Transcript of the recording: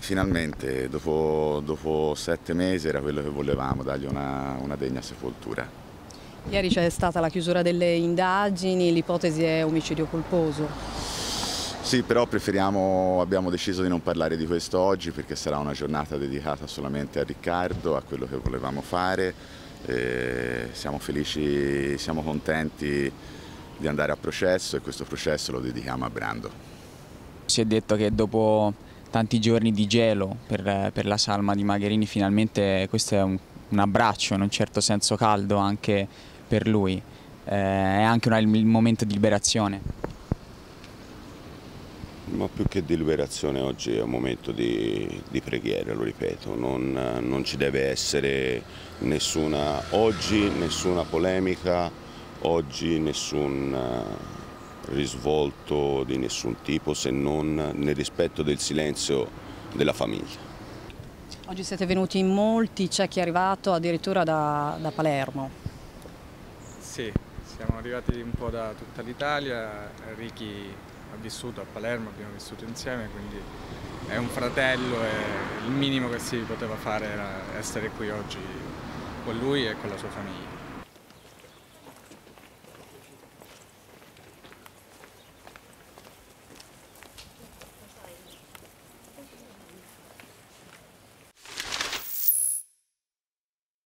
finalmente, dopo 7 mesi era quello che volevamo, dargli una degna sepoltura. Ieri c'è stata la chiusura delle indagini, l'ipotesi è omicidio colposo. Sì, però abbiamo deciso di non parlare di questo oggi perché sarà una giornata dedicata solamente a Riccardo, a quello che volevamo fare. Siamo felici, siamo contenti di andare a processo e questo processo lo dedichiamo a Brando. Si è detto che dopo tanti giorni di gelo per la salma di Magherini finalmente questo è un abbraccio, in un certo senso caldo anche per lui. È anche il momento di liberazione. Ma più che di liberazione oggi è un momento di preghiera, lo ripeto, non ci deve essere oggi nessuna polemica, oggi nessun risvolto di nessun tipo se non nel rispetto del silenzio della famiglia. Oggi siete venuti in molti, c'è chi è arrivato addirittura da Palermo. Sì, siamo arrivati un po' da tutta l'Italia, Ricky ha vissuto a Palermo, abbiamo vissuto insieme, quindi è un fratello e il minimo che si poteva fare era essere qui oggi con lui e con la sua famiglia.